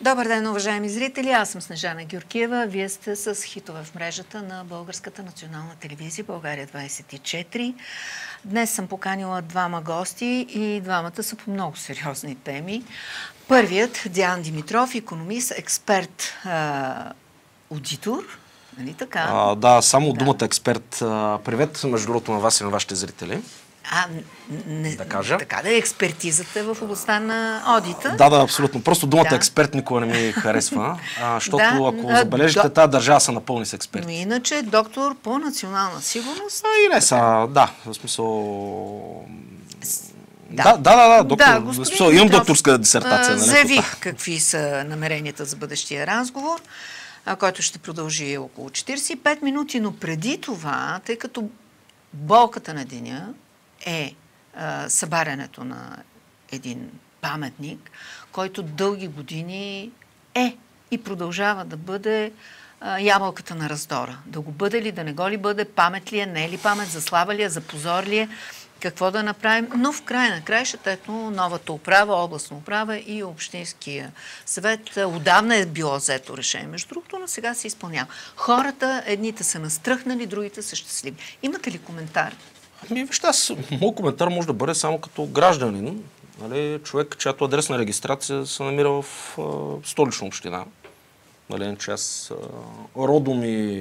Добър ден, уважаеми зрители! Аз съм Снежана Георгиева. Вие сте с хитове в мрежата на Българската национална телевизия България 24. Днес съм поканила двама гости и двамата са по много сериозни теми. Първият, Диан Димитров, икономист, експерт, аудитор. Нали така? Да, само думата експерт. Привет, между другото, на вас и на вашите зрители. Да кажа. Така да е експертизата в областта на одита. Да, абсолютно. Просто думата експерт никога не ми харесва, защото ако забележите, тази държава се напълни с експерти. Но иначе доктор по национална сигурност. И не са, в смисъл... Да, доктор. В смисъл, имам докторска дисертация. Заявих какви са намеренията за бъдещия разговор, който ще продължи около 45 минути, но преди това, тъй като болката на деня е събарянето на един паметник, който дълги години е и продължава да бъде ябълката на раздора. Да го бъде ли, да не го ли бъде, памет ли е, не е ли памет, за слава ли е, за позор ли е, какво да направим. Но в край на краищата, ето, новата управа, областна управа и общинския съвет отдавна е било взето решение. Между другото, но сега се изпълнява. Хората, едните са настръхнали, другите са щастливи. Имате ли коментар? Вижте, моят коментар може да бъде само като гражданин. Нали, човек, чиято адресна регистрация се намира в Столична община. Нали, че аз родом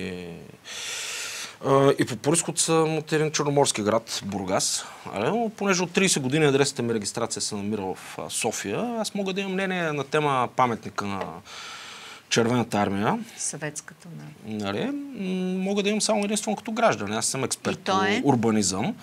и по произход съм от един черноморски град, Бургас. Но понеже от 30 години адресната ми регистрация се намира в София, аз мога да имам мнение на тема паметника на Червената армия. Съветската, нали, мога да имам само единствено като граждан. Аз съм експерт по урбанизъм.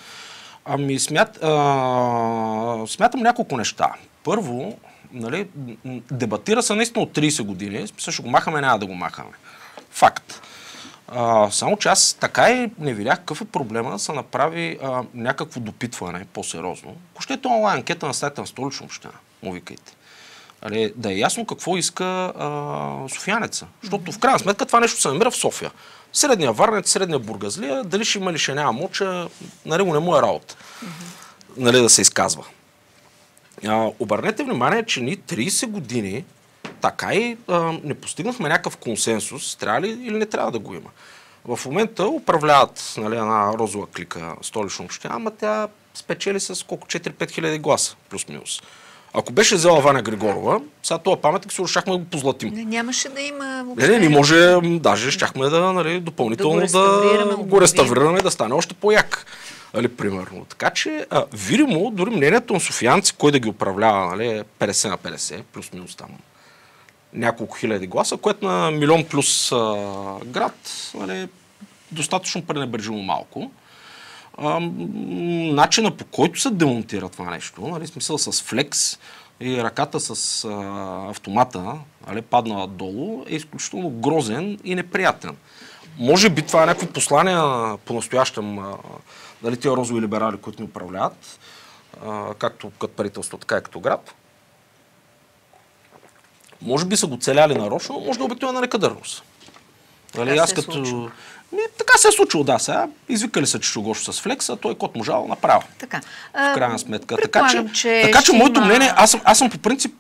Смятам няколко неща. Първо, нали, дебатира се наистина от 30 години. Смисъл, ще го махаме, няма да го махаме. Факт. Само че аз така и не видях какъв е проблема да се направи някакво допитване по-сериозно. Ако ще е онлайн анкета на сайта на Столична община, му викайте. Да е ясно какво иска софиянеца. Защото в крайна сметка това нещо се намира в София. Средния варнец, средния бургазлия, дали ще има или ще няма моча, нали, не му е работа. Нали, да се изказва. Обърнете внимание, че ние 30 години така и не постигнахме някакъв консенсус, трябва ли или не трябва да го има. В момента управляват, нали, една розова клика Столична община, ама тя спечели с колко 4-5 хиляди гласа, плюс-минус. Ако беше взела Ваня Григорова, сега това паметник се решахме да го позлатим. Нямаше да има въобще... Не може, даже щяхме да, нали, допълнително да го реставрираме, да стане още по-як. Нали, примерно. Така че, видимо, дори мнението на софиянци, кой да ги управлява, нали, 50 на 50, плюс-минус там няколко хиляди гласа, което на милион плюс град, нали, достатъчно пренебрежимо малко. Начина, по който се демонтира това нещо, нали, смисъл с флекс и ръката с автомата, нали, паднала долу, е изключително грозен и неприятен. Може би това е някакви послания по-настоящем, нали, тия розови либерали, които ни управляват, както като правителство, така и като град. Може би са го целяли нарочно, може да обикновена некадърност. Нали, аз като... Така се е случило, да, сега. Извикали се чучугошо с флекс, а той кот можал направо. Така. В крайна сметка. Така че моето мнение, аз съм по принцип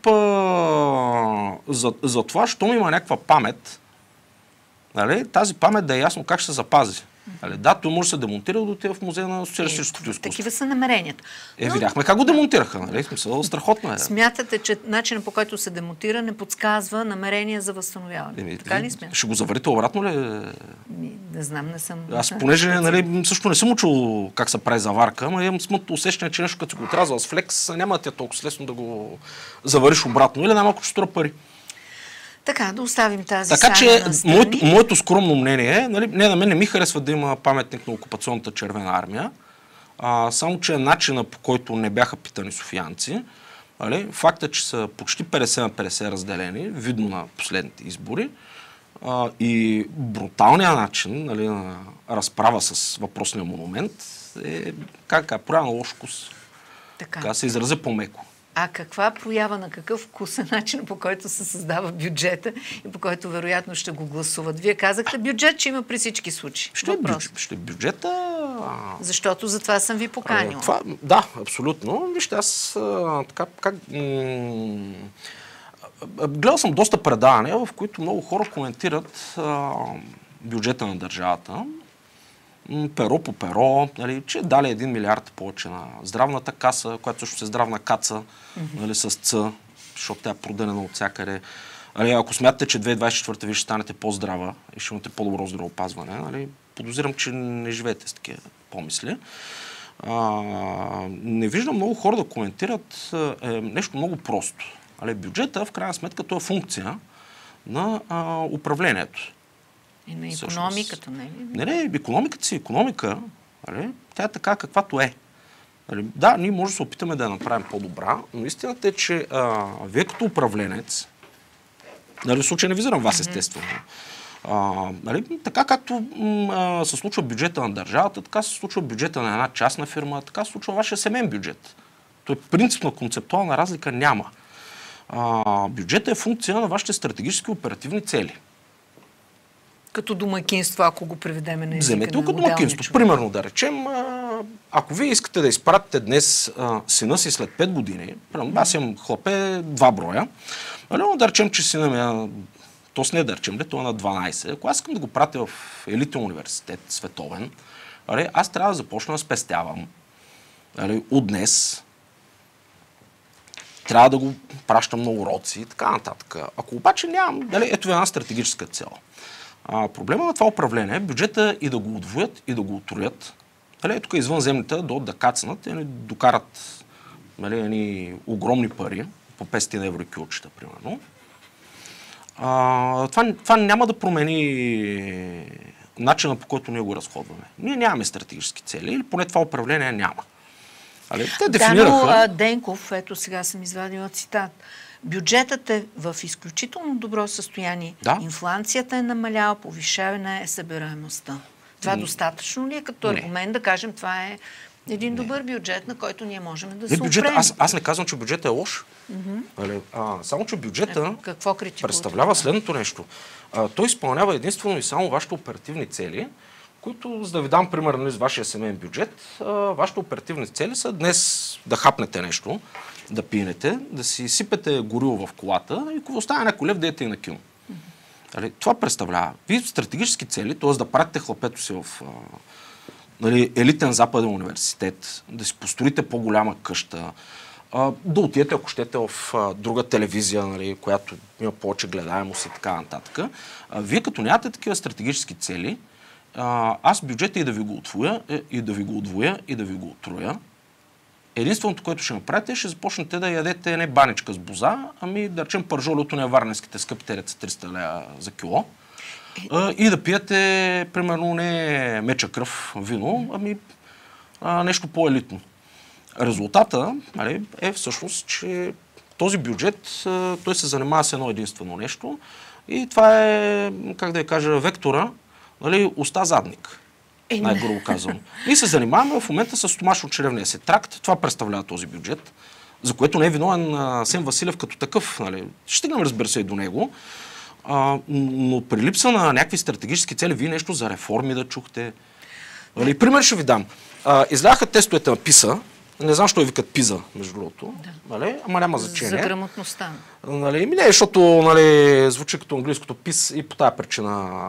за това, щом има някаква памет, нали, тази памет да е ясно как ще се запази. Да, той може да се демонтира да отива в музея на социалистическото изкуство. Такива са намеренията. Видяхме как го демонтираха, нали? Смисъл, страхотно е. Смятате, че начинът, по който се демонтира, не подсказва намерение за възстановяване. Така ли смятате? Ще го заварите обратно ли? Не знам, не съм... Аз понеже, нали, също не съм учил как се прави заварка, ама имам смътно усещане, че нещо, като го отрязва с флекс, няма да ти е толкова лесно да го завариш обратно. Или най-малко ще струва пари. Така, да оставим тази така че моето скромно мнение е, нали, на мен не ми харесва да има паметник на окупационната Червена армия, само че начина, по който не бяха питани софиянци, нали, факта, че са почти 50 на 50 разделени, видно на последните избори, и бруталният начин, нали, на разправа с въпросния монумент е проява на лош вкус. Така се изразя по-меко. А каква проява, на какъв вкус е начин, по който се създава бюджета и по който вероятно ще го гласуват? Вие казахте бюджет, че има при всички случаи. Ще бюджета... Защото за това съм ви поканила. Да, абсолютно. Вижте, аз така... гледал съм доста предавания, в които много хора коментират бюджета на държавата, перо по перо, нали, че дали 1 милиард повече на здравната каса, която също се здравна каца, нали, с Ц, защото тя е продадена от всякъде. Нали, ако смятате, че 2024 ви ще станете по-здрава и ще имате по-добро здравеопазване, нали, подозирам, че не живеете с такива помисли. Не виждам много хора да коментират нещо много просто. Нали, бюджета, в крайна сметка, това е функция на управлението. И на икономиката, не ли? Не, икономиката си икономика, нали, тя е така каквато е. Нали, да, ние може да се опитаме да я направим по-добра, но истината е, че вие като управленец, нали, в случай не визирам вас, естествено, нали, така както се случва бюджета на държавата, така се случва бюджета на една частна фирма, така се случва вашия семейен бюджет. То е принципна концептуална разлика няма. Бюджетът е функция на вашите стратегически оперативни цели. Като домакинство, ако го преведеме на езика. Вземете като домакинство. Примерно да речем, ако вие искате да изпратите днес сина си след 5 години, примерно аз имам хлапе 2 броя, но да речем, че сина ми то с не да речем, то е на 12. Ако аз искам да го пратя в елитен университет, световен, аз трябва да започна да спестявам от днес. Трябва да го пращам на уроци и така нататък. Ако обаче нямам, ето една стратегическа цел. Проблема на това управление е бюджета и да го удвоят, и да го утроят. Тук извънземните да кацнат и докарат огромни пари, по 500 евро и кюлчета, примерно. Това няма да промени начина, по който ние го разходваме. Ние нямаме стратегически цели, или поне това управление няма. Те дефинираха... Да, но Денков, ето сега съм извадила цитат. Бюджетът е в изключително добро състояние. Да. Инфлацията е намаляла, повишавана е събираемостта. Това достатъчно ли е като аргумент да кажем, това е един добър бюджет, на който ние можем да се опрем? Аз не казвам, че бюджетът е лош. Само, че бюджета представлява следното нещо. Той изпълнява единствено и само вашите оперативни цели, които, за да ви дам пример с вашия семейен бюджет, вашите оперативни цели са днес да хапнете нещо, да пинете, да си сипете гориво в колата и ако остане някой лев, дайте и на кино. Това представлява. Вие стратегически цели, т.е. да пратите хлапето си в елитен западен университет, да си построите по-голяма къща, да отидете, ако щете, в друга телевизия, която има повече гледаемост и така нататък. Вие като нямате такива стратегически цели, аз бюджета и да ви го отвоя, и да ви го удвоя, и да ви го отроя. Единственото, което ще направите, ще започнете да ядете не баничка с боза, ами да речем пържоли от варненските скъпите реца 300 лева за кило. И да пиете, примерно, не меча кръв вино, ами нещо по-елитно. Резултата е всъщност, че този бюджет, той се занимава с едно единствено нещо и това е, как да я кажа, вектора, уста-задник. Най-грубо казвам. Ние се занимаваме в момента с стомашно-чревния си тракт. Това представлява този бюджет, за което не е виновен Асен Василев като такъв. Ще стигнем, разбира се, и до него. Но при липса на някакви стратегически цели, вие нещо за реформи да чухте. Пример ще ви дам. Изляха тестовете на ПИСА. Не знам, що я викат ПИЗа, между другото. Ама няма значение. За грамотността. Не, защото звучи като английското ПИС и по тази причина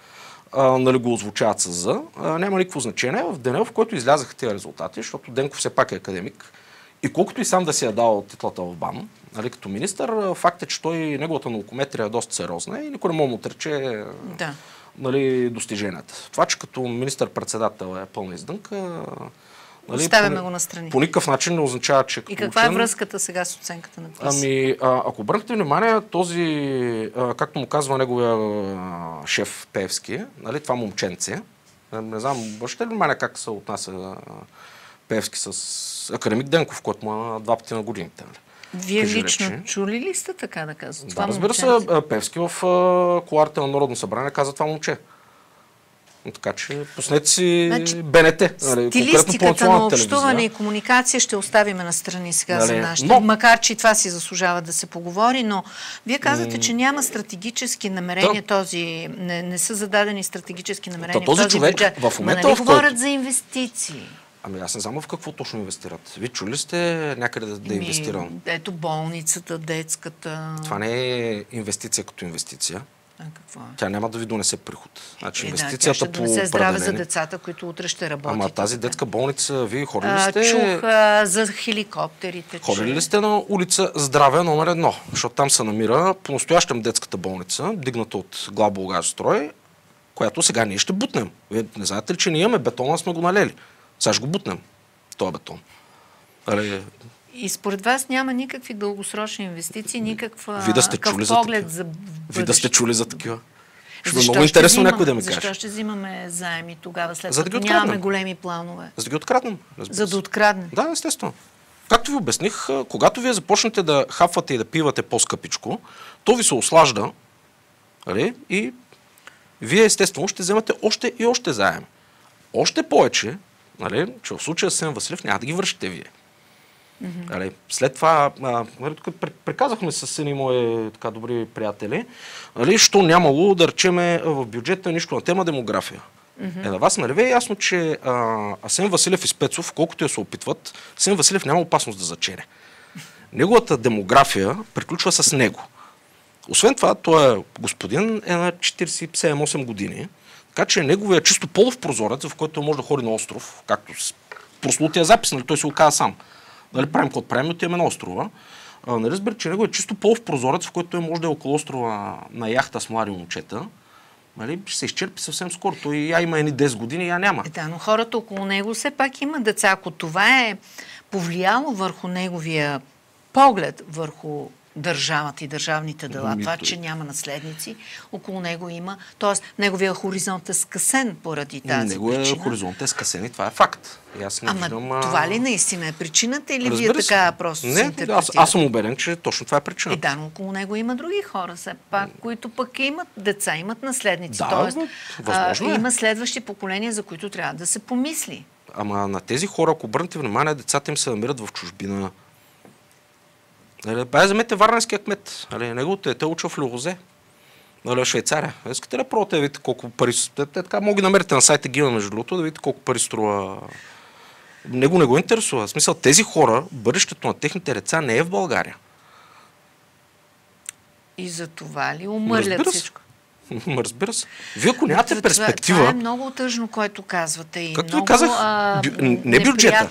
го озвучават с «за». Няма никакво значение. В деня, в който излязаха тези резултати, защото Денков все пак е академик, и колкото и сам да си е дал титлата в БАН, като министър, факт е, че неговата наукометрия е доста сериозна и никой не може да му отрече достиженията. Това, че като министър-председател е пълна издънка, оставяме го настрани. По никакъв начин не означава, че... И каква е връзката сега с оценката на ПИС? Ако обърнахте внимание, този, както му казва неговия шеф Пеевски, това момченце, не знам, обръщате ли внимание как се отнася Пеевски с академик Денков, който му е 2 пъти на годините? Вие лично чули ли сте така да казват? Да, разбира се, Пеевски в кулоарите на Народно събрание каза това момче. Така че пуснете си БНТ. Стилистиката на общуване и комуникация ще оставиме настрани сега за нашите. Макар, че и това си заслужава да се поговори, но вие казвате, че няма стратегически намерения не са зададени стратегически намерения в този бюджет. В момента, говорят за инвестиции. Ами аз не знам в какво точно инвестират. Вие чули сте някъде да е инвестирано? Ето болницата, детската. Това не е инвестиция като инвестиция. Какво е? Тя няма да ви донесе приход. Значи инвестицията тя ще по донесе здраве за определение. децата, които утре ще работят. Ама тази детска болница, вие ходили ли сте? Чух за хеликоптерите. Ходили ли сте на улица Здраве номер 1? Защото там се намира по-настоящем детската болница, дигната от Главболгарстрой, която сега ние ще бутнем. Вие не знаете ли, че ние имаме бетона, сме го налели. Сега ще го бутнем, този бетон. И според вас няма никакви дългосрочни инвестиции, никакъв Вие да сте чули за поглед такива. за Вие да сте чули за такива. Ще Защо е много интересно ще някой да ми каже. Защо ще взимаме заеми тогава, след За да ги като откраднем. нямаме големи планове? За да ги откраднем. За да откраднем. Да, естествено. Както ви обясних, когато вие започнете да хапвате и да пивате по-скъпичко, то ви се ослажда, нали? И вие естествено ще вземате още и още заем. Още повече, нали, че в случая с Асен Василев няма да ги вършите вие. Нали, след това, нали, приказахме с едни мои така добри приятели, нали, що нямало да речеме в бюджета нищо на тема демография. На вас нали ви е ясно, че Асен Василев и Спецов, колкото я се опитват, Асен Василев няма опасност да зачене. Неговата демография приключва с него. Освен това, той е господин е на 47-8 години, така че неговия чисто полов прозорец, в който може да ходи на остров, както с прослутия запис, нали, той се оказа сам. Нали, правим каквото правим, отиваме на острова. Нали, разбира, че неговия чисто полов прозорец, в който той може да е около острова на яхта с млади момчета, нали, ще се изчерпи съвсем скоро. Той я има едни 10 години, я няма. Да, но хората около него все пак имат деца. Ако това е повлияло върху неговия поглед върху държавата и държавните дела, това, че няма наследници, около него има, т.е. неговия хоризонт е скъсен поради тази Неговия хоризонт е скъсен и това е факт. Аз не виждам, това ли наистина е причината или разбира вие се. така просто се интерпретирате? Аз съм убеден, че точно това е причината. Да, но около него има други хора, все пак, които пък имат деца, имат наследници. Да, Тоест, възможно е. има следващи поколения, за които трябва да се помисли. Ама на тези хора, ако обърнете внимание, децата им се намират в чужбина. Вземете варненския кмет. Неговото дете уча в Люрозе. В Швейцария. Искате ли пробвате да видите колко пари... Така мога да намерите на сайта Гима, между другото, да видите колко пари струва. Него не го интересува. В смисъл, тези хора, бъдещето на техните деца не е в България. И за това ли умърлят всичко? Разбира се. Вие ако нямате перспектива... Това е много тъжно, което казвате. И както много, ви казах, не бюджета.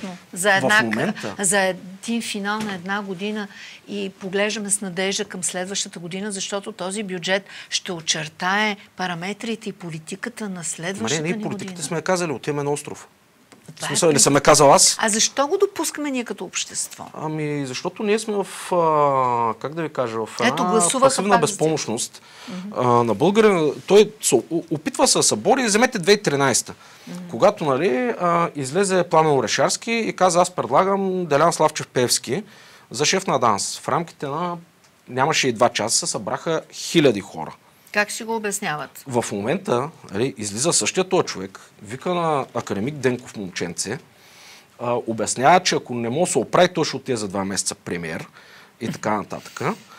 За един финал на една година и поглеждаме с надежда към следващата година, защото този бюджет ще очертае параметрите и политиката на следващата ни година. Ние политиката сме казали, отиваме на остров. В смисъл, не съм казал аз. А защо го допускаме ние като общество? Ами, защото ние сме в, как да ви кажа, в пасивна безпомощност. На българин, той опитва се да се бори, вземете 2013-та, когато, нали, излезе Пламен Орешарски и каза, аз предлагам Делян Славчев Певски за шеф на ДАНС. В рамките на, нямаше и 2 часа, събраха хиляди хора. Как си го обясняват? В момента излиза същия този човек, вика на академик Денков момченце, обяснява, че ако не може да се оправи, той ще отиде за 2 месеца премиер и така нататък.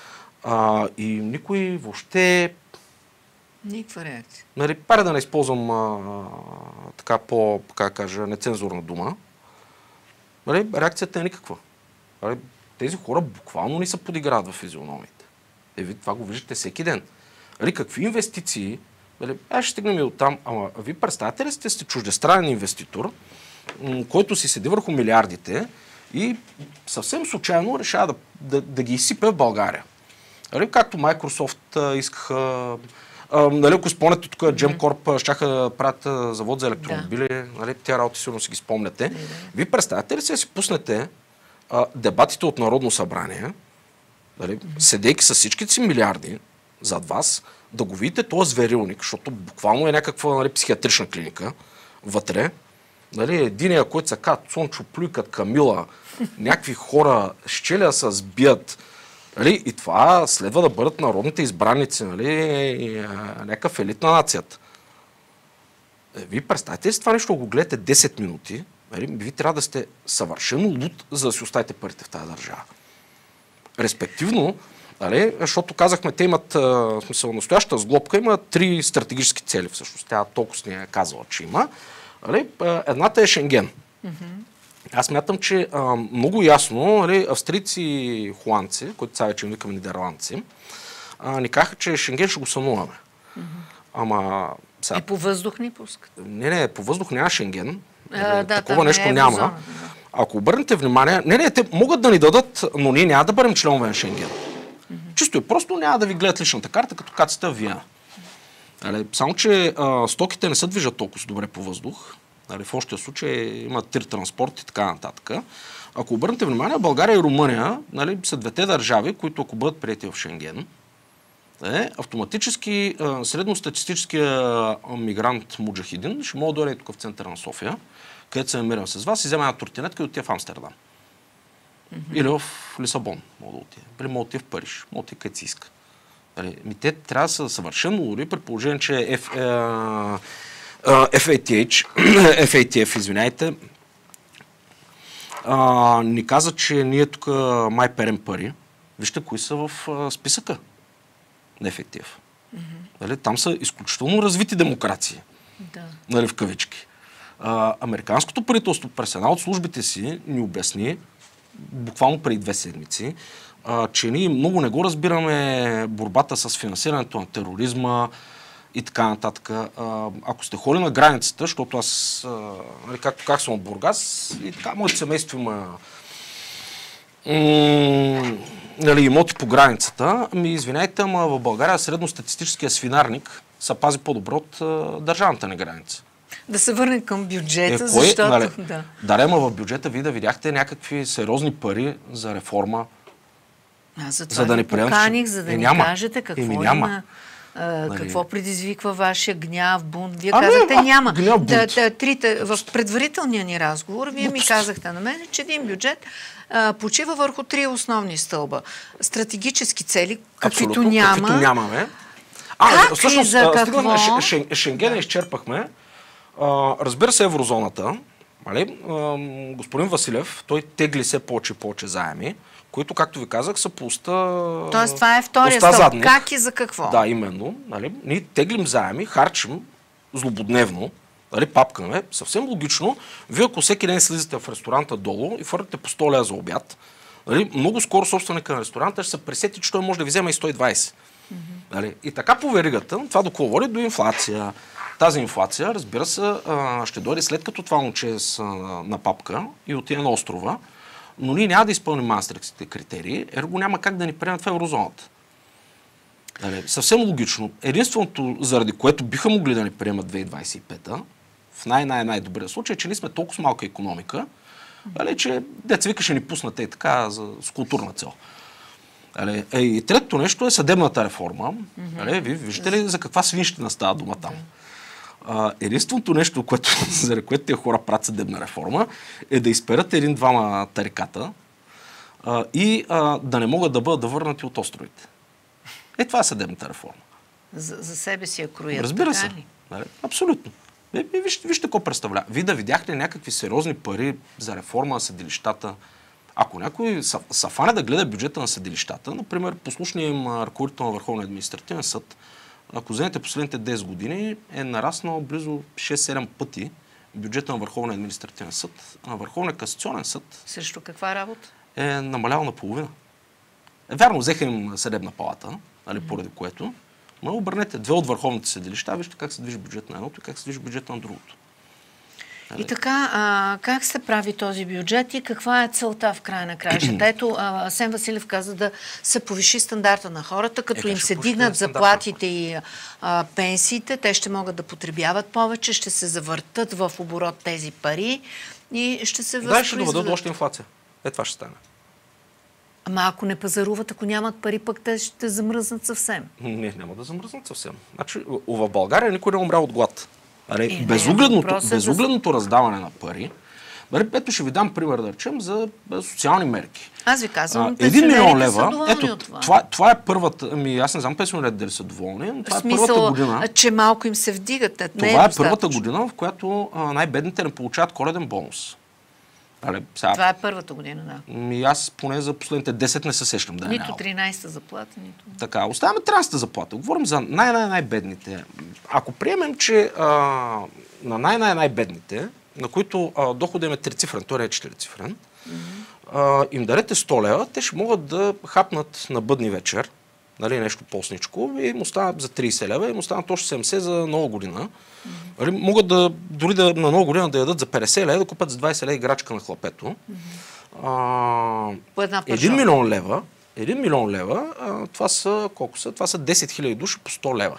И никой въобще... Никаква реакция. Паре да не използвам така нецензурна дума. Реакцията е никаква. Тези хора буквално ни се подиграват в физиономите. Вие това го виждате всеки ден. Какви инвестиции, ще стигнем и оттам, ама ви представяте ли сте чуждестранен инвеститор, който си седи върху милиардите и съвсем случайно решава да ги изсипе в България. Както Microsoft искаха, ако спомняте, тук Gemcorp щяха да правят завод за електромобили, тя работа сигурно си ги спомняте. Вие представяте ли си да си пуснете дебатите от Народно събрание, седейки с всичките си милиарди, зад вас, да го видите този зверилник, защото буквално е някаква психиатрична клиника вътре. Единия, който се казва Цончо, Плюйкът, Камила, някакви хора щели да се сбият. И това следва да бъдат народните избраници, някакъв елит на нацията. Вие представете ли си това нещо, го гледате 10 минути, вие трябва да сте съвършено луд, за да си оставите парите в тази държава. Респективно, защото казахме, те имат, настоящата сглобка има 3 стратегически цели всъщност. Тя толкова с нея е казала, че има. Едната е Шенген. Аз смятам, че много ясно, нали, австрийци и холандци, които сега вече викаме нидерландци, ни казаха, че Шенген ще го сънуваме. Ама... И по въздух ни пускат. Не, по въздух няма Шенген. Да, такова нещо няма. еврозона, да. Ако обърнете внимание, те могат да ни дадат, но ние няма да бъдем членове на Шенген. Чисто и просто няма да ви гледат личната карта, като кацате в Виена. Само, че стоките не се движат толкова добре по въздух. В общия случай има тир транспорт и така нататък. Ако обърнете внимание, България и Румъния са двете държави, които ако бъдат приети в Шенген, автоматически средностатистическия мигрант муджахидин ще може да дойде тук в центъра на София, където се намирам с вас и взема една туртинетка и отива в Амстердам. Или в Лисабон мога да отиде. Или мога да отиде в Париж. Мога да отиде където си иска. Те трябва да са съвършено луди, при положение, че FATF, извиняйте, ни каза, че ние тук май перем пари. Вижте кои са в списъка на FATF. Там са изключително развити демокрации. Да. В кавички. Американското правителство през една от службите си ни обясни, буквално преди 2 седмици, че ние много не го разбираме борбата с финансирането на тероризма и така нататък. Ако сте ходили на границата, защото аз, както съм от Бургас, и така моето семейство има имоти по границата, извиняйте, ама в България средностатистическия свинарник се пази по-добро от държавната ни граница. Да се върне към бюджета, защото... Ама в бюджета вие да видяхте някакви сериозни пари за реформа. За да ни поканих, за да ни кажете какво предизвиква вашия гняв, бунт. Вие казахте няма. В предварителния ни разговор вие ми казахте на мен, че един бюджет почива върху 3 основни стълба. Стратегически цели, каквито няма. Каквито нямаме. Всъщност, стигнахме Шенгена, изчерпахме. Разбира се, еврозоната. Господин Василев, той тегли все повече и повече заеми, които, както ви казах, са по уста... Тоест, това е втория стълб. Как и за какво? Да, именно. Ние теглим заеми, харчим злободневно, папкаме, съвсем логично. Вие, ако всеки ден слизате в ресторанта долу и фърдате по 100 лева за обяд, много скоро собственика на ресторанта ще се пресети, че той може да ви взема и 120. И така по веригата, това до какво води? До инфлация. Тази инфлация, разбира се, ще дойде след като това момче е на папка и отиде на острова, но ние няма да изпълним маастрихтските критерии, ерго няма как да ни приемат в еврозоната. Съвсем логично. Единственото, заради което биха могли да ни приемат 2025-та, в най-добрия случай, че ние сме толкова малка икономика, че деца вика ще ни пуснат така с културна цел. И третото нещо е съдебната реформа. Вие виждате ли за каква свинщина става дума там? Единственото нещо, заради което тези хора правят съдебна реформа, е да изперат 1-2 тариката и да не могат да бъдат върнати от островите. Това е съдебната реформа. За себе си я кроят. Разбира се. Абсолютно. Вижте какво представлява. Вие да видяхте някакви сериозни пари за реформа на съдилищата. Ако някой са фане да гледа бюджета на съдилищата, например, послушният им ръководител на Върховния административен съд, ако вземете последните 10 години, е нараснал близо 6-7 пъти бюджета на Върховния административен съд. На Върховния касационен съд срещу каква работа? Е намалял наполовина. Вярно, взеха им съдебна палата, поради което, но обърнете 2 от върховните съдилища, вижте как се движи бюджет на едното и как се движи бюджет на другото. И така, как се прави този бюджет и каква е целта в края на краищата? Ето, Асен Василев каза да се повиши стандарта на хората, като им се дигнат заплатите и пенсиите, те ще могат да потребяват повече, ще се завъртат в оборот тези пари и ще се възпроизведат. Да, ще доведат до още инфлация. Това ще стане. Ама ако не пазаруват, ако нямат пари, пък те ще замръзнат съвсем. Не, няма да замръзнат съвсем. Значи, в България никой не умря от глад. Безугледното раздаване на пари. Ето ще ви дам пример, да речем, за социални мерки. Аз ви казвам, 1 милион лева, ето, това е първата, аз не знам пенсионерите дали са доволни, но това е първата година. Че малко им се вдигат. Това е първата година, в която най-бедните не получават коледен бонус. Това е първата година, да. Аз поне за последните 10 не се сещам да е нито 13-та заплата, нито... Така, оставяме 13-та заплата. Говорим за най-бедните. Ако приемем, че на най-бедните на които доходът им е трицифрен, той не е четирицифрен, им дарете 100 лева, те ще могат да хапнат на бъдни вечер, нали, нещо постничко, и им останат за 30 лева, и им останат още 70 за нова година. Нали, могат дори на нова година да ядат за 50 лева, да купят за 20 лева играчка на хлапето. 1 милион лева, това са колко са? Това са 10 000 души по 100 лева.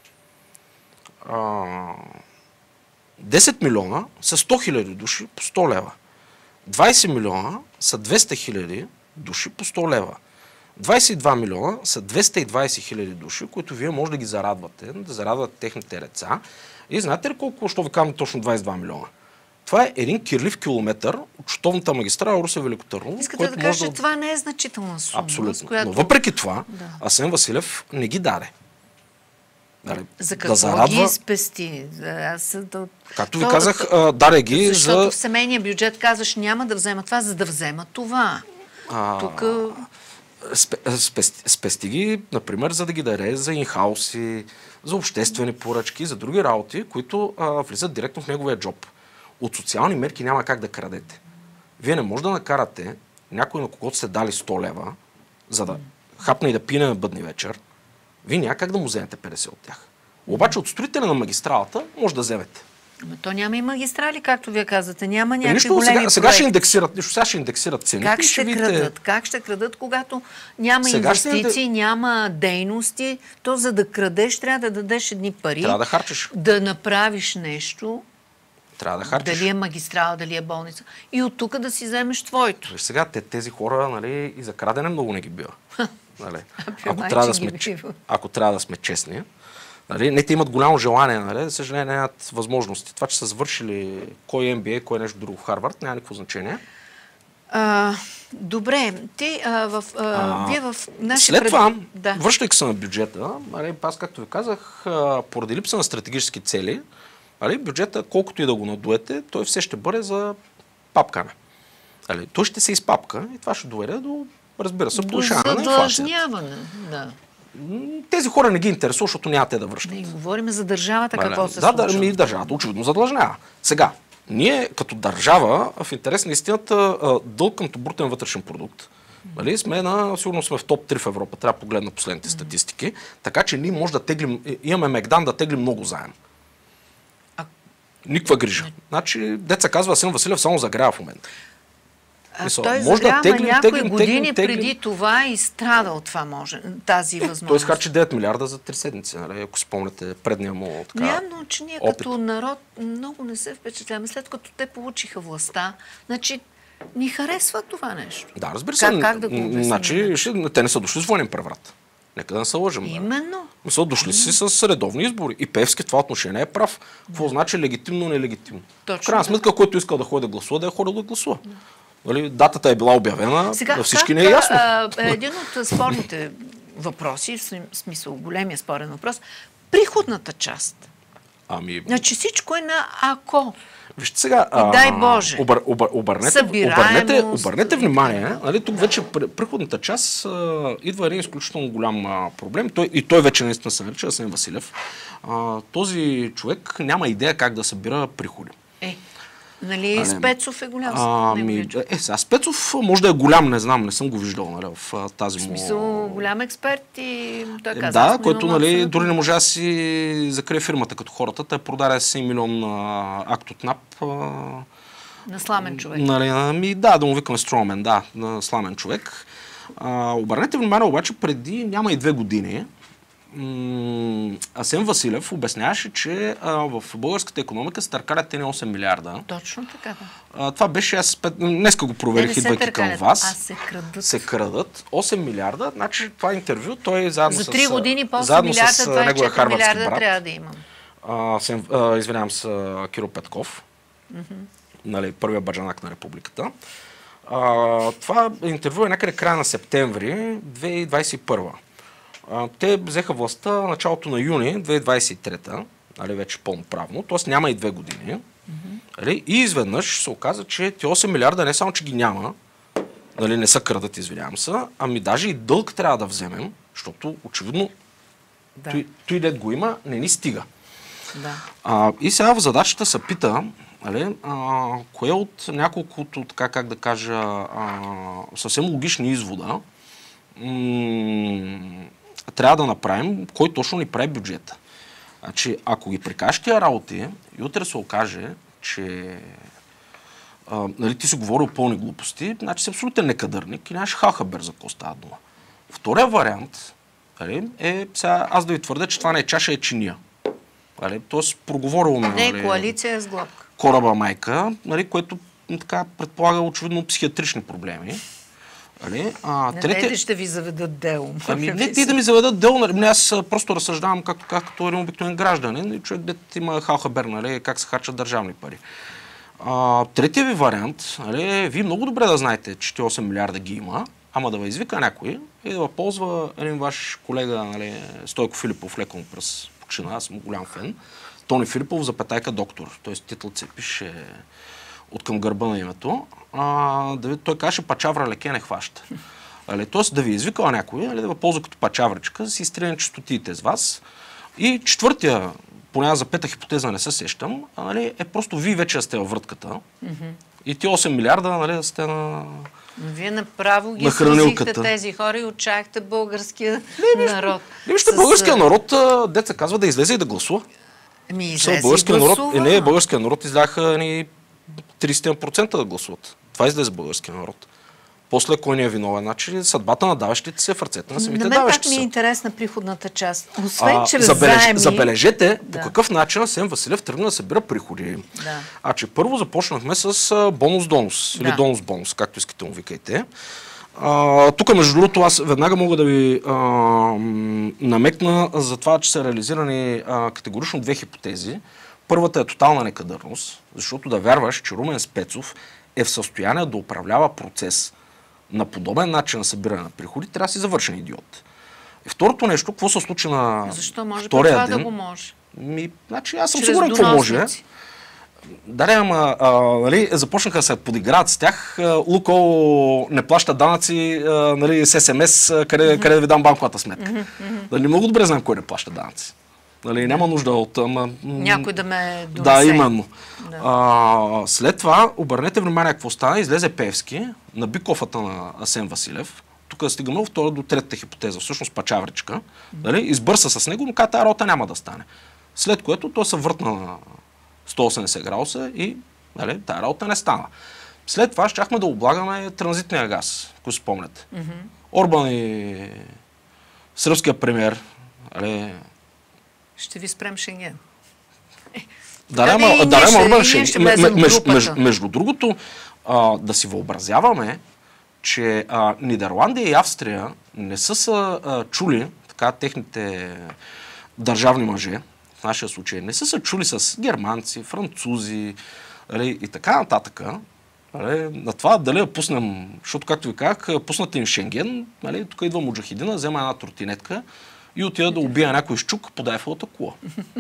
10 милиона са 100 000 души по 100 лева. 20 милиона са 200 000 души по 100 лева. 22 милиона са 220 000 души, които вие може да ги зарадвате, да зарадвате техните деца. И знаете ли колко, що ви казвам точно 22 милиона? Това е един кирлив километър от чутовната магистрала Русе-Велико Търново. Искате да кажа, че това не е значителна сума. Абсолютно. Която... Но въпреки това, Асен Василев не ги даде. За какво ги спести? Както ви казах, даде ги защото в семейния бюджет казваш, няма да взема това, за да взема това. Тук... Спести ги, например, за да ги даде за инхауси, за обществени поръчки, за други работи, които влизат директно в неговия джоб. От социални мерки няма как да крадете. Вие не може да накарате някой, на когото сте дали 100 лева, за да хапне и да пине на бъдни вечер. Вие няма как да му вземете 50 от тях. Обаче от строителя на магистралата може да вземете. Но то няма и магистрали, както вие казвате. Няма някакви големи сега ще индексират, сега ще индексират цените. Как ще крадат? Как ще крадат, когато няма инвестиции, няма дейности? То за да крадеш, трябва да дадеш едни пари. Трябва да харчиш. Да направиш нещо. Трябва да харчиш. Дали е магистрала, дали е болница. И от тук да си вземеш твоето. Сега тези хора, нали, и за крадене много не ги бива. Нали. Ако трябва да сме честни. Нали, не те имат голямо желание, нали, за съжаление нямат възможности. Това, че са завършили кой е MBA, кой е нещо друго в Харвард, няма никакво значение. Добре, вие в нашия... След това, връщайки се на бюджета, нали, аз както ви казах, поради липса на стратегически цели, нали, бюджета, колкото и да го надуете, той все ще бъде за папкане. Нали, той ще се изпапка и това ще доведе до, разбира се, повишаване на инфлацията. Да. Тези хора не ги интересува, защото няма те да връщат. Не говорим за държавата, какво се случва. Да, държавата очевидно задлъжнява. Сега, ние като държава, в интерес на истината, дълг към брутен вътрешен продукт, нали, сигурно сме в топ 3 в Европа, трябва да погледна последните статистики, така че ние може да теглим, имаме мегдан да теглим много заем. Никаква грижа. Значи, деца казва, Асен Василев само загрява в момента. Той загрява някои години преди това и страда от това тази възможност. Той изхарчи 9 милиарда за 3 седмици, нали, ако спомняте предния му така. Явно, че ние като народ много не се впечатляваме. След като те получиха властта, значи ни харесва това нещо. Да, разбира се. Как да го обясним? Значи, те не са дошли с военен преврат. Нека да не се лъжим. Именно. Не са дошли си с редовни избори. И Пеевски в това отношение е прав. Какво значи легитимно, нелегитимно? В крайна сметка, който искал да ходи да гласува, да е ходил да гласува. Датата е била обявена, на всички не е ясно. Един от спорните въпроси, в смисъл големия спорен въпрос, приходната част. Значи всичко е на ако. Вижте сега, дай Боже. Обърнете внимание, нали, тук вече приходната част идва един изключително голям проблем. Той вече наистина се нарича Асен Василев. Този човек няма идея как да събира приходи. Нали, Спецов е голям. Сега Спецов може да е голям, не знам, не съм го виждал, нали, в тази му... В смисъл, голям експерт и той каза... Да, който, нали, дори не можа да си закрие фирмата като хората. Той продаде 7 милион акт от НАП. На сламен човек. Нали, да му викаме Строумен, да, на сламен човек. Обърнете внимание, обаче, преди няма и 2 години, Асен Василев обясняваше, че в българската икономика се търкалят те не 8 милиарда. Точно така, да. Това беше, днеска го проверих, идвайки към вас. Се крадат 8 милиарда. Значи това интервю, той заедно за 3 години по 8 милиарда, 24 милиарда брат, трябва да имам. Извинявам се, Киро Петков, нали, първия баджанак на републиката. Това интервю е някъде края на септември 2021. Те взеха властта началото на юни 2023, нали, вече пълноправно, т.е. няма и 2 години. Нали, и изведнъж се оказа, че ти 8 милиарда не само, че ги няма, нали, не са крадат, извинявам се, ами даже и дълг трябва да вземем, защото очевидно той дед го има, не ни стига. Да. И сега в задачата се пита, нали, кое от няколкото, така как да кажа, съвсем логични извода трябва да направим, кой точно ни прави бюджета. Значи, ако ги прикажеш тия работи, и утре се окаже, че нали, ти си говорил пълни глупости, значи си абсолютен некадърник и нямаш хахабер за какво става дума. Втория вариант е, сега аз да ви твърдя, че това не е чаша, е чиния. Тоест, проговорило ми не е коалиция с глобка. Кораба майка, нали, което така предполага очевидно психиатрични проблеми. Не дайте ще ви заведат дело. Не ти да ми заведат дело, нали, аз просто разсъждавам като един обикновен гражданин, човек дето има халхабер, нали, как се харчат държавни пари. Третия ви вариант, нали, вие много добре да знаете, че 8 милиарда ги има, ама да ви извика някой и да ползва един ваш колега, нали, Стойко Филипов, леко му през почина, аз съм голям фен, Тони Филипов, запетайка доктор, т.е. титлът се пише от към гърба на името, той каже, пачавра леке не хваща. Тоест да ви извикала някой, да ви ползва като пачавричка, да си изстреля честотиите с вас. И четвъртия, поне аз за пета хипотеза не се сещам, е просто вие вече сте във врътката и ти 8 милиарда да сте на... Вие направо ги служихте тези хора и очаквате българския народ. Вижте, българския народ, деца казва да излезе и да гласува. Българския народ, не, българския народ изляха 30% да гласуват. Това излезе българския народ. После кой не е виновен? Значи съдбата на даващите се в ръцете на самите даващи. На мен пак ми е интересна приходната част. Освен чрез заеми... Забележете по какъв начин Асен Василев тръгна да събира приходи. Да. Първо започнахме с бонус-донус. Или донус-бонус, както искате му викайте. Тук, между другото, аз веднага мога да ви намекна за това, че са реализирани категорично две хипотези. Първата е тотална некадърност, защото да вярваш, че Румен Спецов е в състояние да управлява процес на подобен начин на събиране на приходи, трябва да си завършен идиот. И второто нещо, какво се случи на защо може втория това ден? Да го може? Значи аз съм сигурен какво може. Нали, започнаха да се подиграват с тях. Лукол не плаща данъци, нали, с СМС, къде да ви дам банковата сметка. Нали, много добре знам кой не плаща данъци. Нали, няма нужда от... някой да ме донесе. Да, именно. Да. След това, обърнете внимание какво стана, излезе Пеевски, наби кофата на Асен Василев. Тук стигаме от втора до третата хипотеза, всъщност пачавричка. Нали, избърса с него, но тази работа няма да стане. След което той се въртна на 180 градуса и нали, тази работа не стана. След това щяхме да облагаме транзитния газ, ако си спомняте. Орбан и сръбския премиер, нали, ще ви спрем Шенген. Орбан Шенген. Между другото, да си въобразяваме, че Нидерландия и Австрия не са чули, така техните държавни мъже, в нашия случай, не са чули с германци, французи и така нататък. На това дали да пуснем, защото както ви казах, пуснат им Шенген, тук идва муджахидина, взема една тротинетка и отида да убия някой щук по Дайфелата кула.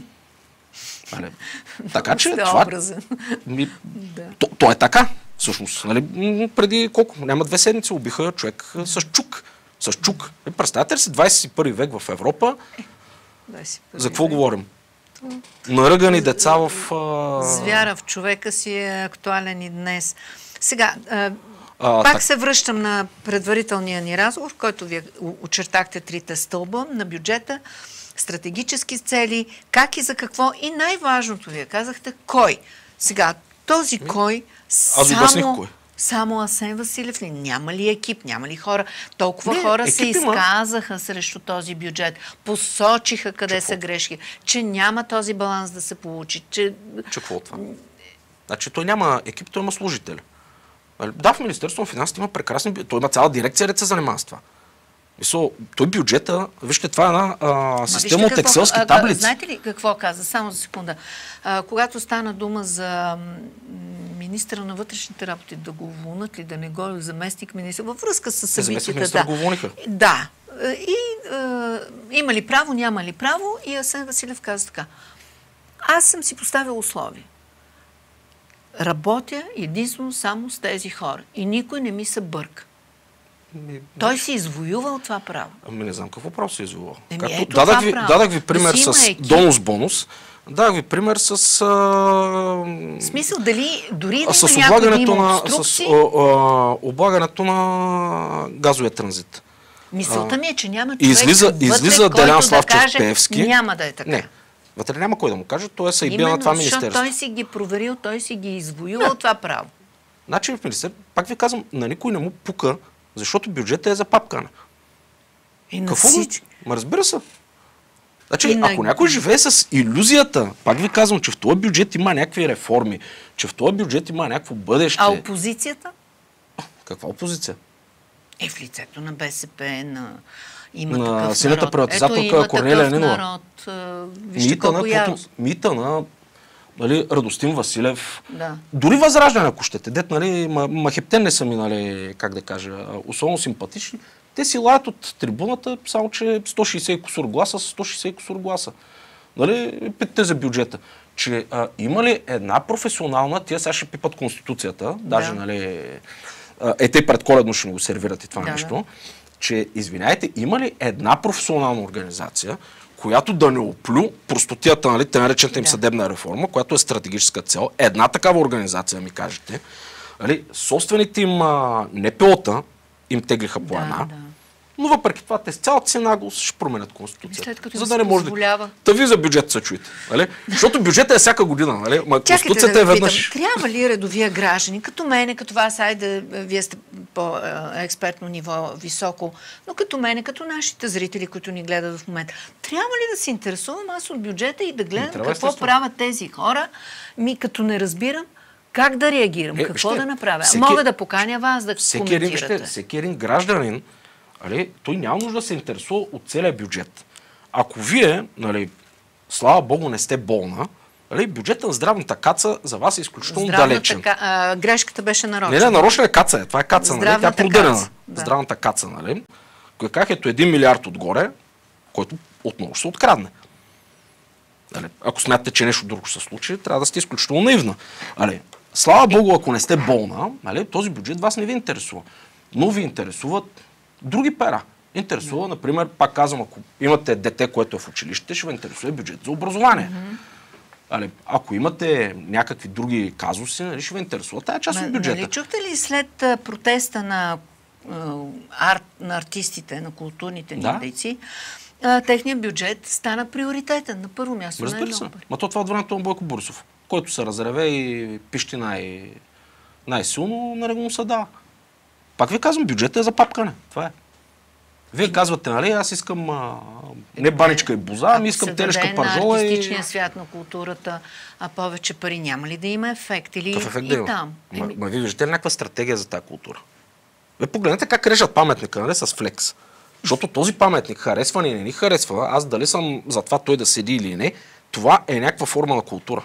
Така че това... То е така, всъщност. Преди колко? Няма 2 седмици убиха човек с чук. С чук. Представете ли си 21 век в Европа? За какво говорим? Наръгани деца в... Звяра в човека си е актуален и днес. Сега... Пак се връщам на предварителния ни разговор, в който вие очертахте 3 стълба на бюджета, стратегически цели, как и за какво и най-важното вие казахте кой. Сега, този кой само Асен Василев ли? Няма ли екип, няма ли хора? Толкова хора се изказаха срещу този бюджет, посочиха къде са грешки, че няма този баланс да се получи. Че какво това? Значи той няма екип, той има служители. Да, в Министерството на финансите има прекрасни... Той има цяла дирекция, ред се занимава с това. Той бюджета, вижте, това е една система от екселски таблици. Знаете ли какво каза? Само за секунда. Когато стана дума за министъра на вътрешните работи, да го уволнат ли, да не го заместник министър, във връзка с събитията. Го уволниха. Да. И има ли право, няма ли право? И Асен Василев каза така. Аз съм си поставил условия. Работя единствено само с тези хора. И никой не ми се бърка. Той си извоювал това право. Не знам какво право си извоювал. Дадах ви пример с донус-бонус. Дах ви пример с... В смисъл, дали дори да с има някой да има облагането на газовия транзит. Мисълта ми е, че няма човек излиза вътре, Делян който Славчев да каже, Пеевски. няма да е така. Не. Вътре няма кой да му каже, той е съдбина на това министерство. Защото той си ги проверил, той си ги извоювал това право. Значи в министерство, пак ви казвам, на никой не му пука, защото бюджетът е за папкане. Какво? Ма разбира се. Значи, ако някой живее с илюзията, пак ви казвам, че в този бюджет има някакви реформи, че в този бюджет има някакво бъдеще. А опозицията? Каква опозиция? В лицето на БСП, на на силната приватизаторка Корнелия Нинова. Вижте колко ярост. Мита на Радостин Василев. Да. Дори Възраждане, ако щете. Дет, махептен не са ми, как да кажа, особено симпатични. Те си лаят от трибуната, само че 160 кусур гласа с 160 кусур гласа. Питате за бюджета. Че има ли една професионална, тия сега ще пипат Конституцията, даже, те предколедно ще ми го сервират и това нещо, че, извиняйте, има ли една професионална организация, която да не оплю простотията, те наречената им съдебна реформа, която е стратегическа цел, една такава организация, ми кажете, собствените им НПО-та им теглиха по една, но въпреки това те с цялата си наглост ще променят Конституцията. За да не може да... Та ви за бюджет се чуете. Защото бюджетът е всяка година. Конституцията е веднъж. Трябва ли редовия граждани, като мене, като вас, вие сте по експертно ниво високо, но като мене, като нашите зрители, които ни гледат в момента, трябва ли да се интересувам аз от бюджета и да гледам какво правят тези хора, като не разбирам как да реагирам, какво да направя? Мога да поканя вас да коментирате. Всеки един гражданин, той няма нужда да се интересува от целия бюджет. Ако вие, слава Богу, не сте болна, бюджетът на здравната каца за вас е изключително далечен. Грешката беше нарочна. Не, нарочна е каца. Това е каца, тя е продънена. Здравната каца, Кой как ето 1 милиард отгоре, който отново ще се открадне. Ако смятате, че нещо друго ще се случи, трябва да сте изключително наивна. Слава Богу, ако не сте болна, този бюджет вас не ви интересува. Но ви интересуват други пера. Интересува, например, пак казвам, ако имате дете, което е в училище, ще ви интересува бюджет за образование. Ако имате някакви други казуси, ще ви интересува тая част от бюджета. Чухте ли след протеста на артистите, на културните ни дейци, техният бюджет стана приоритетен на първо място? Разбира се. Това от времето на Бойко Борисов, който се разреве и пищи най-силно, на него му се дава. Пак ви казвам, бюджетът е за папкане. Това е. Вие казвате, аз искам не баничка и боза, ами искам телешка пържола. Ако се даде на артистичния свят на културата, повече пари, няма ли да има ефект? Или и там? Вие виждате ли някаква стратегия за тази култура? Вие погледнете как режат паметника, с флекс. Защото този паметник харесва или не ни харесва, аз дали съм за това той да седи или не, това е някаква форма на култура.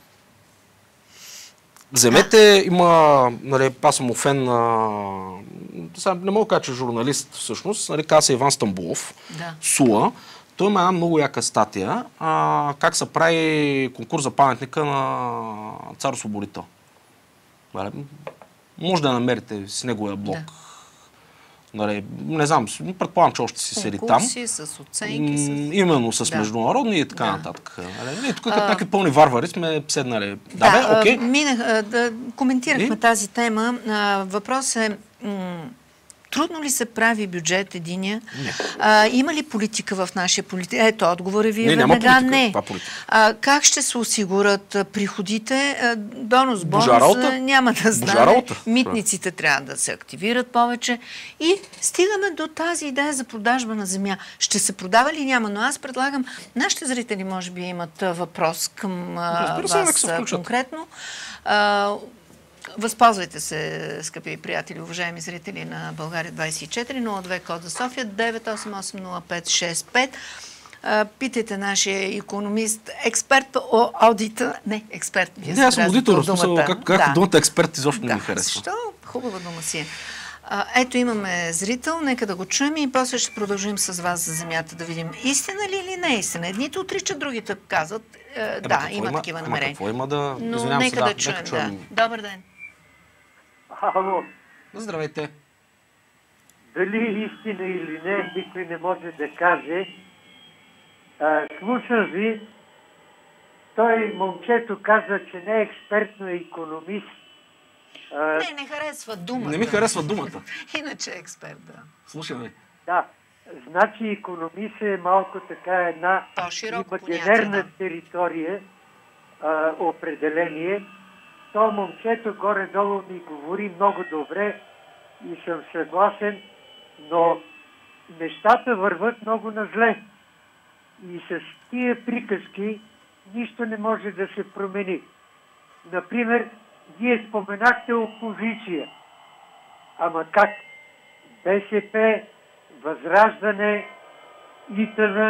Вземете, има, аз съм фен на... Не мога да кажа, че журналист всъщност, казва се Иван Стамбулов, Сула. Той има една много яка статия, как се прави конкурс за паметника на Цар Освободител. Може да намерите с неговия блог. Не знам, предполагам, че още си седи там. Конкурси, с оценки. Именно с международни и така нататък. Ние тук като някакви пълни варвари сме седнали. Коментирахме тази тема. Въпрос е, трудно ли се прави бюджет единия? Има ли политика в нашия политика? Ето, отговорът ви е веднага не. Как ще се осигурят приходите? Донос, бонус, няма да знаме. Митниците трябва да се активират повече. И стигаме до тази идея за продажба на земя. Ще се продава ли? Няма, но аз предлагам, нашите зрители може би имат въпрос към вас конкретно. Възползвайте се, скъпи приятели, уважаеми зрители на България 24, 02 код за София, 9880565. Питайте нашия икономист, експерт по аудита. Не, експерт. Аз съм аудитор, как думата експерт изобщо не ми харесва. Защо? Хубава дума си е. Ето имаме зрител, нека да го чуем и после ще продължим с вас за земята да видим истина ли или не е истина. Едните отричат, другите казват, има такива намерения. Какво има да... Но нека да чуем. Добър ден. Ало. Здравейте. Дали истина или не, никой не може да каже. Слушам ви той момчето каза, че не е експерт, но е икономист. Не харесва думата. Не ми харесва думата. Иначе е експерт, да. Слушай, Да, значи икономист е малко така една имагинерна територия, определение. То момчето горе-долу ми говори много добре и съм съгласен, но нещата върват много на зле. И с тия приказки нищо не може да се промени. Например, вие споменахте опозиция. Ама как? БСП, Възраждане, ИТН,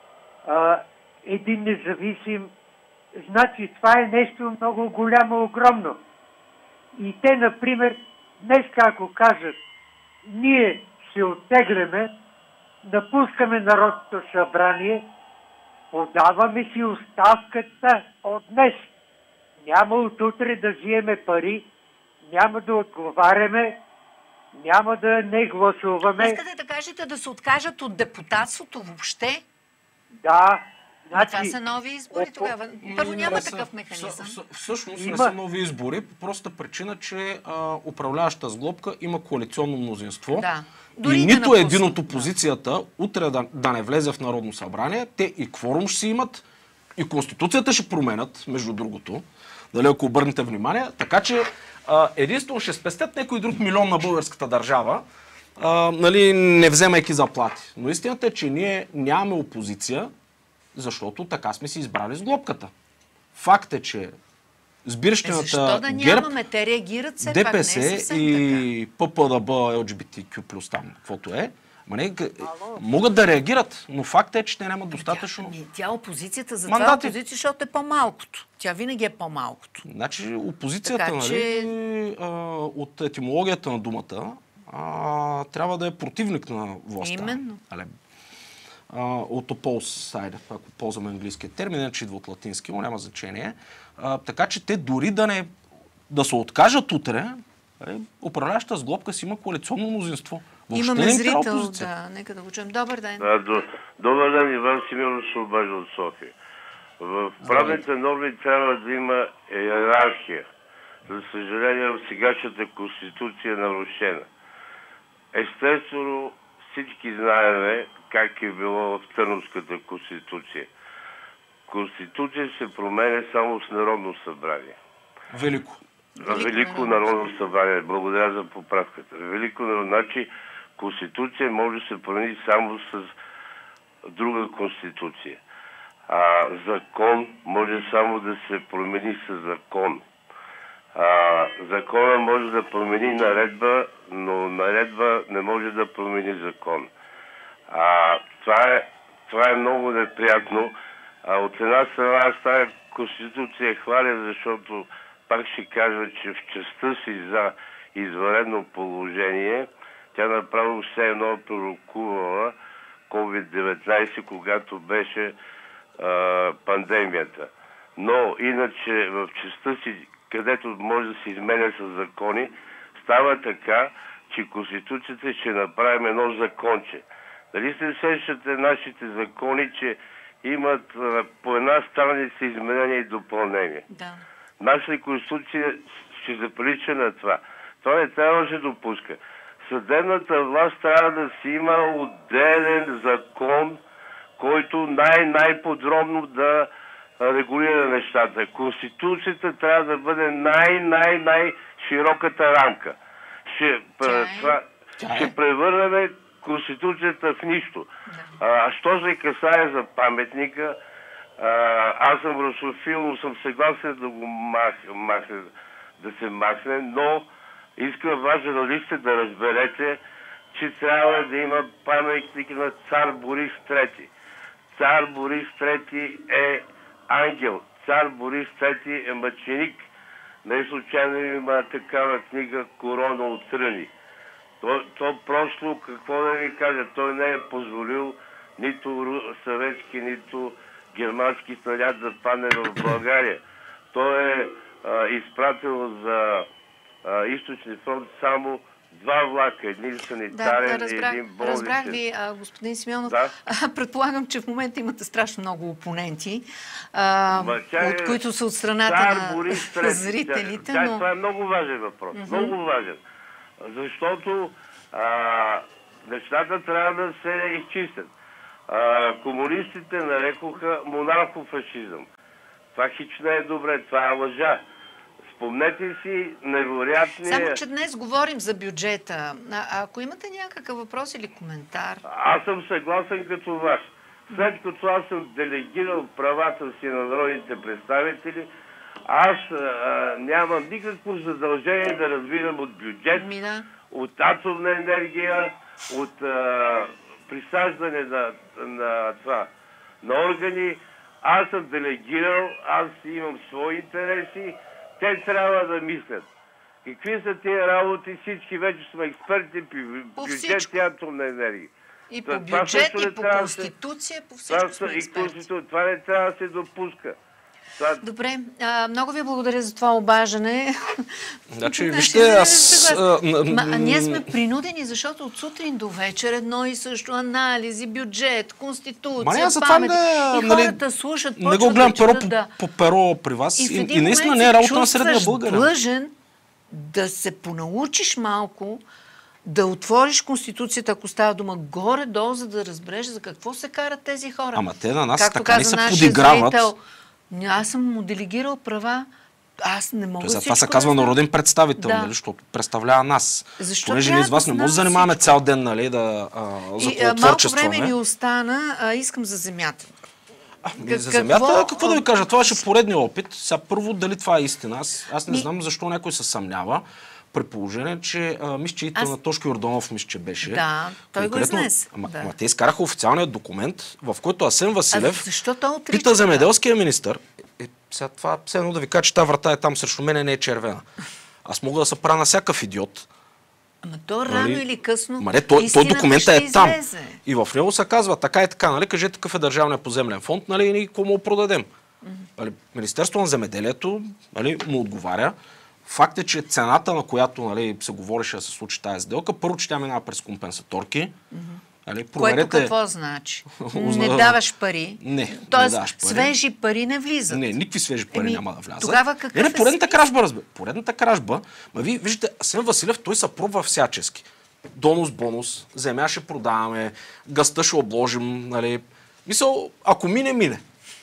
един независим. Значи това е нещо много голямо, огромно. И те, например, днес ако кажат, ние се оттегляме, напускаме Народното събрание, подаваме си оставката от днес. Няма от утре да вземем пари, няма да отговаряме, няма да не гласуваме. Искате да кажете да се откажат от депутатството въобще? Да. Значи, това са нови избори тогава. Първо няма такъв механизъм. Всъщност не са нови избори, по простата причина, че управляваща сглобка има коалиционно мнозинство. Да. И нито един от опозицията утре да не влезе в Народно събрание, те и кворум ще си имат, и Конституцията ще променят, между другото, дали ако обърнете внимание, така че единствено ще спестят някой друг милион на българската държава, нали, не вземайки заплати. Но истината е, че ние нямаме опозиция, защото така сме си избрали сглобката. Факт е, че сбирщината защо да нямаме? Те реагират все пак, ДПС не е съвсем и ППДБ, LGBTQ+, там, каквото е, могат да реагират, но факт е, че те нямат достатъчно тя опозицията, затова опозиция, защото е по-малкото. Тя винаги е по-малкото. Значи опозицията, така, нали, от етимологията на думата, трябва да е противник на властта. Именно. От opposed side, ако ползваме английския термин, иначе идва от латински, но няма значение. Така че те дори да се откажат утре, управляващата сглобка си има коалиционно мнозинство. Имаме зрител, да, нека да го чуем. Добър ден. Добър ден, Иван Симеонов се обажда от София. В правните норми трябва да има иерархия. За съжаление, в сегашната конституция е нарушена. Естествено, всички знаем как е било в Търновската конституция. Конституция се променя само с Народно събрание. Велико Народно събрание. Благодаря за поправката. Велико Народно. Значи Конституция може да се промени само с друга конституция. Закон може само да се промени с закон. Закона може да промени наредба, но наредба не може да промени закон. Това е много неприятно. От една страна аз тази конституция хваля, защото пак ще кажа, че в частта си за извънредно положение тя направо все едно пророкувала COVID-19, когато беше пандемията. Но иначе в частта си, където може да се изменя с закони, става така, че Конституцията ще направим едно законче. Дали се сещате нашите закони, че имат по една страница изменения и допълнения? Да. Нашата Конституция ще заприлича на това. Това не трябва да се допуска. Съдебната власт трябва да си има отделен закон, който най-подробно да регулира нещата. Конституцията трябва да бъде най-широката рамка. Ще превърнем Конституцията в нищо. Що се касае за паметника, аз съм русофил, но съм съгласен да го да се махне, но искам вас, журналистите, да разберете, че трябва да има паметник на цар Борис III. Цар Борис III е ангел. Цар Борис III е мъченик. Не случайно има такава книга "Корона от тръни". То просто, какво да ви кажа, той не е позволил нито съветски, нито германски снаряд да падне в България. Той е изпратил за източния фронт само 2 влака, един санитарен и един болничен. Разбрах ви, господин Симеонов. Да? Предполагам, че в момента имате страшно много опоненти, от които са от страната на зрителите. Това е много важен въпрос. Много важен. Защото нещата трябва да се изчистят. Комунистите нарекоха монархофашизъм. Това хич не е добре, това е лъжа. Спомнете си невероятния... Само, че днес говорим за бюджета. Ако имате някакъв въпрос или коментар... Аз съм съгласен като вас. След като аз съм делегирал правата си на народните представители, аз нямам никакво задължение да разбирам от бюджет, от атомна енергия, от присаждане на органи. Аз съм делегирал, аз имам свои интереси, те трябва да мислят. Какви са тия работи? Всички вече сме експерти по бюджет и атомна енергия. И по бюджет, и по конституция, по всичко сме експерти. Това не трябва да се допуска. Добре, много ви благодаря за това обаждане. Значи, вижте, аз... Ние сме принудени, защото от сутрин до вечер едно и също анализи, бюджет, конституция, памет. И хората слушат, не го гледам по перо при вас. И наистина не е работа на средния българин. Длъжен да се понаучиш малко, да отвориш Конституцията, ако става дума горе-долу, за да разбереш за какво се карат тези хора. Ама те на нас както така не се подиграват. Аз съм му делегирал права. Аз не мога това се казва народен представител, нали, защото представлява нас. Понеже ние с вас не може да занимаваме цял ден, нали, за творчество. Малко време ни остана. Искам за земята. За земята, какво да ви кажа? Това ще поредния опит. Сега първо, дали това е истина? Аз не знам защо някой се съмнява. При положение, че мисля, че на Тошко Йорданов мисля, че беше. Да, той го изнесе. Ама те изкараха официалният документ, в който Асен Василев пита земеделския министър. Сега това все едно да ви кажа, че тази врата е там срещу мене, не е червена. Аз мога да се правя на всякакъв идиот. Ама то рано или късно той документът е там. И в него се казва така и така, нали, кажете какъв е държавният поземлен фонд, нали, и какво му продадем. Министерството на земеделието, нали, му отговаря. Факт е, че цената, на която, нали, се говореше да се случи тази сделка, първо, че тя минава през компенсаторки. Нали, което какво значи? Не даваш пари. Тоест, свежи пари не влизат. Не, никакви свежи пари няма да влязат. Тогава какъв е поредната кражба, разбира. Поредната кражба. Вие виждате, Асен Василев, той се пробва всячески. Донос, бонус, земя ще продаваме, гъста ще обложим, нали. Мисъл, ако мине.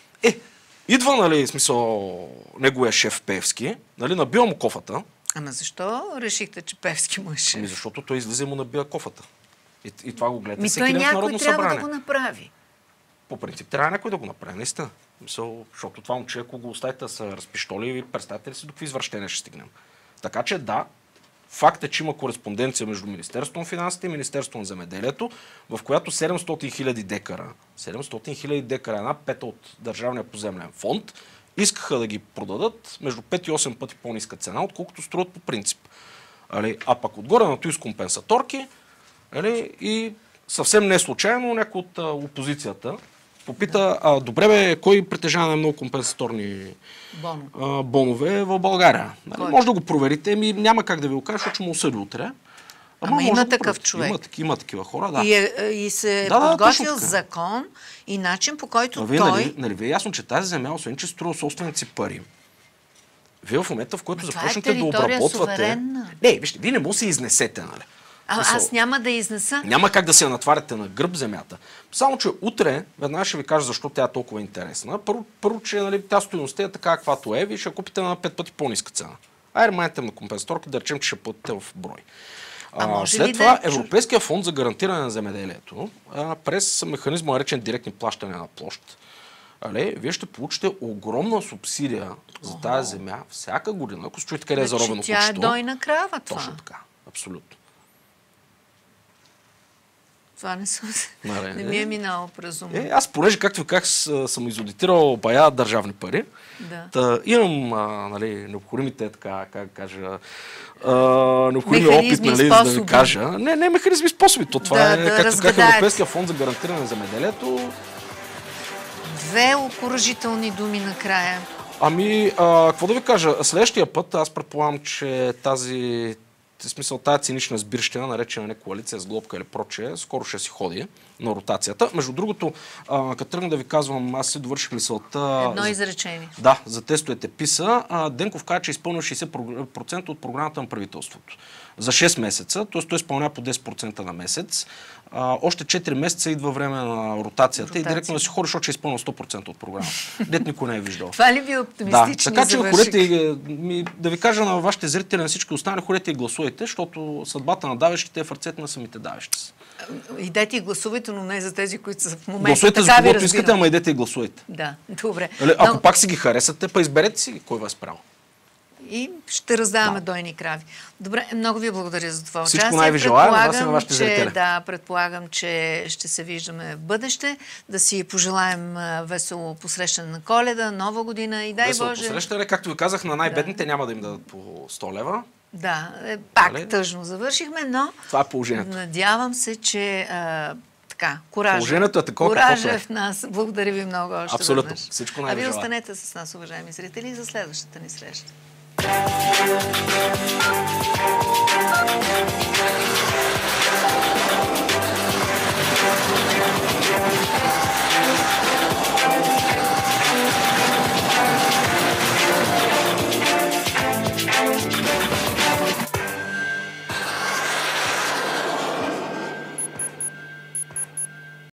Идва, нали, смисъл, неговия шеф Певски, нали, набива му кофата. Ама защо решихте, че Певски му е шеф? Защото той излиза и му набива кофата. И това го гледате всеки ден в Народно събрание. Той някой трябва да го направи. По принцип трябва някой да го направи, наистина. Защото това момче, ако го оставите да се разпиштоли, ви представете ли си до какви извращения ще стигнем. Така че да, факт е, че има кореспонденция между Министерството на финансите и Министерството на земеделието, в която 700 хиляди декара, една пета от Държавния поземлен фонд, искаха да ги продадат между 5 и 8 пъти по-ниска цена, отколкото струват по принцип. А пък отгоре на той с компенсаторки, и съвсем не случайно някой от опозицията попита, добре бе, кой притежава най-много компенсаторни бонове в България? Може да го проверите, няма как да ви го кажа, защото му осъди утре. Ама има такъв човек. Има такива хора, да. И се е подготвил закон и начин, по който той... Нали ви е ясно, че тази земя, освен че струва собственици пари, вие в момента, в който започнете да обработвате... Не, вижте, вие не може да се изнесете, нали? Аз няма да изнеса. Няма как да се я натваряте на гръб земята. Само, че утре, веднага ще ви кажа защо тя е толкова интересна. Първо, че, нали, тя стойността е така, каквато е, вие ще купите на 5 пъти по-ниска цена. Майнете на компенсаторки, да речем, че ще платите в брой. След това Европейския фонд за гарантиране на земеделието, през механизма наречен директни плащания на площ, вие ще получите огромна субсидия за тази земя всяка година, ако се чуете къде е заровено кучето. Тя е дойна крава, това. Точно така, абсолютно. Това не ми е минало през ума. Аз, понеже, както ви казах, съм изодитирал бая държавни пари, имам необходимите, така, как кажа, необходими опит, за да ви кажа. Не механизми и способи. Това е, както казах, Европейския фонд за гарантиране на земеделието. Две окуражителни думи накрая. Какво да ви кажа? Следващия път, аз предполагам, че В смисъл, тази цинична сбирщина, наречена не коалиция с глобка или прочее, скоро ще си ходи на ротацията. Между другото, като тръгна да ви казвам, аз си довърших мисълта... Едно изречение. Да, за тестовете ПИСА. Денков каза, че изпълнил 60% от програмата на правителството. За 6 месеца, т.е. той изпълнява по 10% на месец. Още 4 месеца идва време на ротацията и директно да си ходиш, защото ще изпълнил 100% от програмата. Дет никой не е виждал. Това ли ви е оптимистичен така че завършик? да ви кажа на вашите зрители, на всички останали, ходете и гласувайте, защото съдбата на давещите е в ръцете на самите давещи се. Идете и гласувайте, но не за тези, които са в момента. Гласувайте за когото искате, ама идете и гласувайте. Да, добре. Ако пак си ги харесате, па изберете си кой вас право. И ще раздаваме дойни крави. Добре, много ви благодаря за това участие. Всичко най-ви желая на вас и на вашите зрители. Да, предполагам, че ще се виждаме в бъдеще. Да си пожелаем весело посрещане на Коледа, Нова година и дай весело Боже. Посрещане, както ви казах, на най-бедните няма да им дадат по 100 лева. Да, пак тъжно завършихме, но това е положението. Надявам се, че куража. Положението е такова, куража е в нас. Благодаря ви много още. Абсолютно. Веднъж. Всичко най-ви желая. желая. Останете с нас, уважаеми зрители, за следващата ни среща.